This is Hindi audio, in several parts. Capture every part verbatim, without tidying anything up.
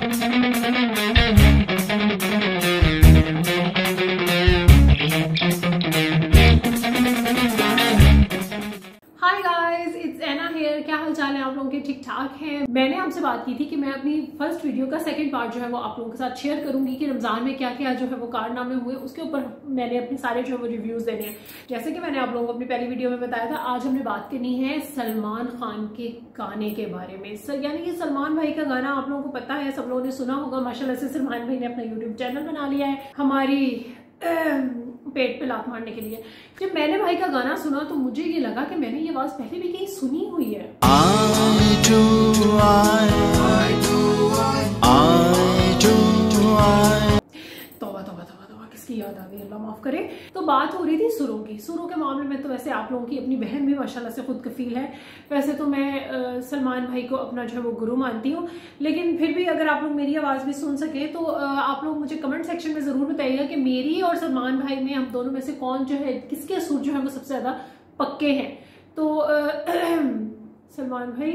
क्या हाल चाल है आप लोगों के? ठीक ठाक हैं। मैंने आपसे बात की थी कि मैं अपनी फर्स्ट वीडियो का सेकंड पार्ट जो है वो आप लोगों के साथ शेयर करूंगी कि रमजान में क्या क्या जो है वो कारनामे हुए, उसके ऊपर मैंने अपने सारे जो है वो रिव्यूज देने हैं। जैसे कि मैंने आप लोगों को अपनी पहली वीडियो में बताया था, आज हमने बात करनी है सलमान खान के गाने के बारे में। यानी कि सलमान भाई का गाना आप लोगों को पता है, सब लोगों ने सुना होगा। माशाल्लाह से सलमान भाई ने अपना यूट्यूब चैनल बना लिया है हमारी पेट पे लात मारने के लिए। जब मैंने भाई का गाना सुना तो मुझे ये लगा कि मैंने ये आवाज पहले भी कहीं सुनी हुई है। I do, I, I do, I, I do, I. तौबा तौबा तौबा तौबा, किसकी याद आ गई, अल्लाह माफ करे। तो बात हो रही थी सुरों की। सुरों के मामले में तो वैसे आप लोगों की अपनी बहन भी माशाल्लाह से खुद कफील है। वैसे तो मैं आ, सलमान भाई को अपना जो है वो गुरु मानती हूँ, लेकिन फिर भी अगर आप लोग मेरी आवाज़ भी सुन सके तो आ, आप लोग मुझे कमेंट सेक्शन में ज़रूर बताइएगा कि मेरी और सलमान भाई में, हम दोनों में से कौन जो है, किसके सुर जो है वो सबसे ज़्यादा पक्के हैं। तो सलमान भाई।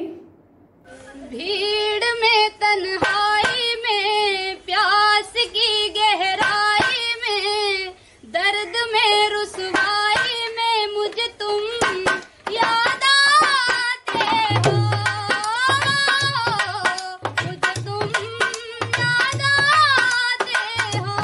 भीड़ में तन्हाई में, प्यास की गहराई में, दर्द में रुसवाई में, मुझे तुम याद आते हो, मुझे तुम याद आते हो।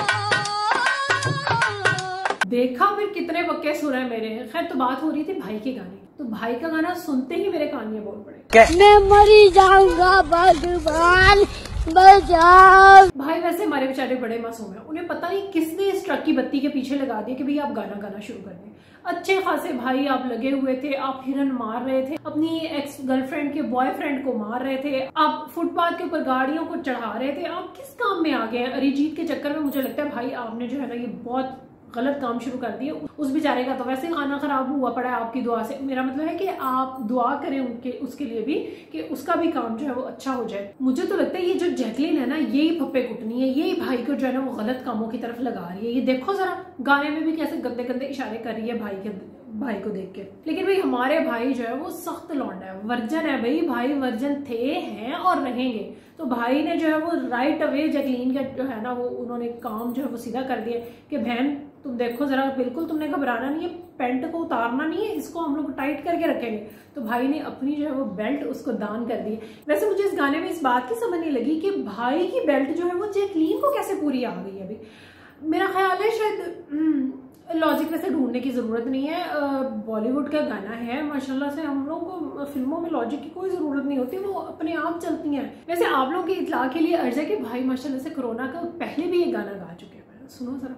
देखा फिर कितने पक्के सुर हैं मेरे। खैर, तो बात हो रही थी भाई के गाने। तो भाई का गाना सुनते ही मेरे कान में बोल पड़े, मैं मरी जाऊंगा भगवान बचाओ। भाई वैसे हमारे बेचारे बड़े मासूम हैं, उन्हें पता नहीं किसने इस ट्रक की बत्ती के पीछे लगा दिया कि भाई आप गाना गाना शुरू कर दें। अच्छे खासे भाई आप लगे हुए थे, आप हिरन मार रहे थे, अपनी एक्स गर्लफ्रेंड के बॉयफ्रेंड को मार रहे थे, आप फुटपाथ के ऊपर गाड़ियों को चढ़ा रहे थे। आप किस काम में आ गए हैं? अरिजीत के चक्कर में मुझे लगता है भाई आपने जो है ना ये बहुत गलत काम शुरू कर दिए। उस बेचारे का तो वैसे खाना खराब हुआ पड़ा है आपकी दुआ से। मेरा मतलब है कि आप दुआ करें उनके उसके लिए भी कि उसका भी काम जो है वो अच्छा हो जाए। मुझे तो लगता है ये जो जैकलीन है ना, यही फप्पे कुटनी है, यही भाई को जो है ना वो गलत कामों की तरफ लगा रही है। ये देखो जरा, गाने में भी कैसे गंदे गंदे इशारे कर रही है भाई के भाई को देख के। लेकिन भाई हमारे भाई जो है वो सख्त लौंडा है, वर्जन है भाई। भाई वर्जन थे, हैं और रहेंगे। तो भाई ने जो है वो राइट अवे जैकलीन का जो है ना वो उन्होंने काम जो है वो सीधा कर दिया कि बहन तुम देखो जरा, बिल्कुल तुमने घबराना नहीं है, पेंट को उतारना नहीं है, इसको हम लोग टाइट करके रखेंगे। तो भाई ने अपनी जो है वो बेल्ट उसको दान कर दी। वैसे मुझे इस गाने में इस बात की समझ नहीं लगी कि भाई की बेल्ट जो है वो जैकलीन को कैसे पूरी आ गई है। अभी मेरा ख्याल है शायद लॉजिक वैसे ढूंढने की जरूरत नहीं है। बॉलीवुड का गाना है, माशाल्लाह से हम लोगों को फिल्मों में लॉजिक की कोई जरूरत नहीं होती, वो अपने आप चलती हैं। वैसे आप लोगों की इत्तला के लिए अर्ज है कि भाई माशाल्लाह से कोरोना का पहले भी ये गाना गा चुके हैं। सुनो जरा।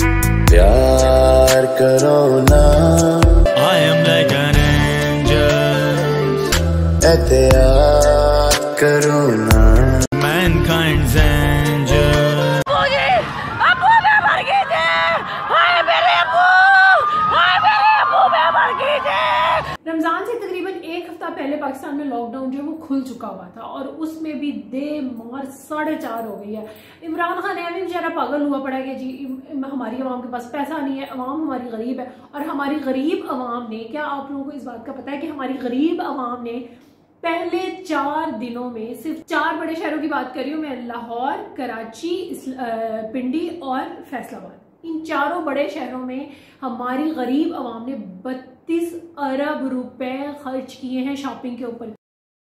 प्यार करो ना, I am like an angel, एहतियात करो ना, mankind's angel। अबू मैं मर गई थी, हाय मेरे अबू, हाय मेरे अबू मैं मर गई थी। रमजान से तकरीबन एक हफ्ता पहले पाकिस्तान में लॉकडाउन जो है वो खुल चुका हुआ था और उसमें भी दे मार साढ़े चार हो गई है। इमरान खान है भी बेचारा पागल हुआ पड़ा है कि जी हमारी अवाम के पास पैसा नहीं है, अवाम हमारी गरीब है। और हमारी गरीब अवाम ने, क्या आप लोगों को इस बात का पता है कि हमारी गरीब अवाम ने पहले चार दिनों में, सिर्फ चार बड़े शहरों की बात कर रही हूँ मैं, लाहौर, कराची, पिंडी और फैसलाबाद, इन चारों बड़े शहरों में हमारी गरीब अवाम ने बत्तीस अरब रुपए खर्च किए हैं शॉपिंग के ऊपर।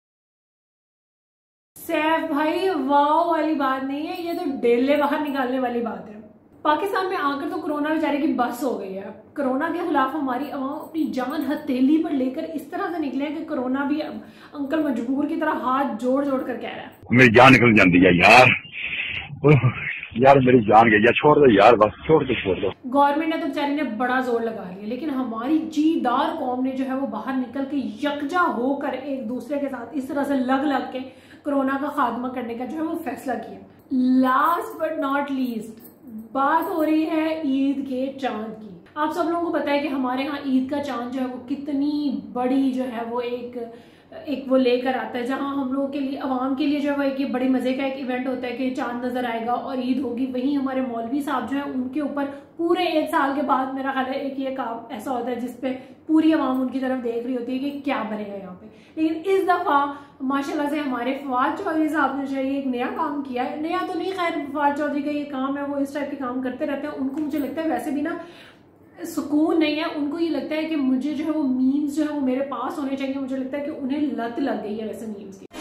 सैफ भाई वाव वाली बात नहीं है, ये तो डेले बाहर निकालने वाली बात है। पाकिस्तान में आकर तो कोरोना बेचारे की बस हो गई है। कोरोना के खिलाफ हमारी अवाम अपनी जान हथेली पर लेकर इस तरह से निकले हैं कि कोरोना भी अंकल मजबूर की तरह हाथ जोड़ जोड़ कर कह रहा है मेरी जान निकल जाती है यार, यार मेरी जान गई, छोड़ दो यार, बस छोड़ दो छोड़ दो। गवर्नमेंट ने तो बेचारी ने बड़ा जोर लगा लिया, लेकिन हमारी जीदार कौम ने जो है वो बाहर निकल के यकजा होकर एक दूसरे के साथ इस तरह से लग लग के कोरोना का खात्मा करने का जो है वो फैसला किया। लास्ट बट नॉट लीस्ट बात हो रही है ईद के चांद की। आप सब लोगों को पता है कि हमारे यहाँ ईद का चांद जो है वो कितनी बड़ी जो है वो एक एक वो लेकर आता है, जहां हम लोगों के लिए, अवाम के लिए जो है एक ये बड़े मजे का एक इवेंट होता है कि चांद नजर आएगा और ईद होगी। वहीं हमारे मौलवी साहब जो है उनके ऊपर पूरे एक साल के बाद मेरा ख्याल है एक ये काम ऐसा होता है जिसपे पूरी अवाम उनकी तरफ देख रही होती है कि क्या बनेगा यहाँ पे। लेकिन इस दफा माशाल्लाह से हमारे फवाद चौधरी साहब ने जो है एक नया काम किया है। नया तो नहीं, खैर फवाद चौधरी का ये काम है, वो इस टाइप के काम करते रहते हैं। उनको मुझे लगता है वैसे भी ना सुकून नहीं है, उनको ये लगता है कि मुझे जो है वो मीम्स जो है वो मेरे पास होने चाहिए। मुझे लगता है कि उन्हें लत लग गई है वैसे मीम्स की।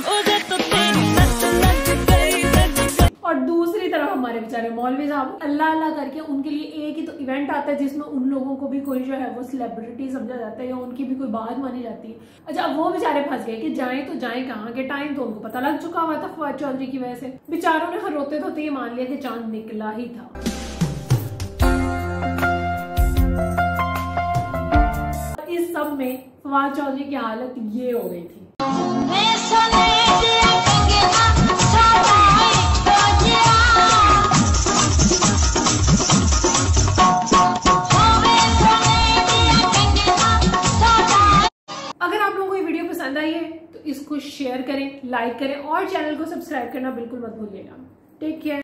और दूसरी तरफ हमारे बेचारे मौलवी साहब अल्लाह अल्लाह करके उनके लिए एक ही तो इवेंट आता है जिसमें उन लोगों को भी कोई जो है वो सेलिब्रिटी समझा जाता है या उनकी भी कोई बात मानी जाती है। अच्छा, अब वो बेचारे फंस गए कि जाएं तो जाएं कहाँ के, टाइम तो उनको पता लग चुका हुआ था फवाद चौधरी की वजह से। बेचारों ने रोते धोते ये मान लिया कि चांद निकला ही था। इस सब में फवाद चौधरी की हालत ये हो गई थी। अगर आप लोगों को ये वीडियो पसंद आई है तो इसको शेयर करें, लाइक करें और चैनल को सब्सक्राइब करना बिल्कुल मत भूलिएगा। Take care.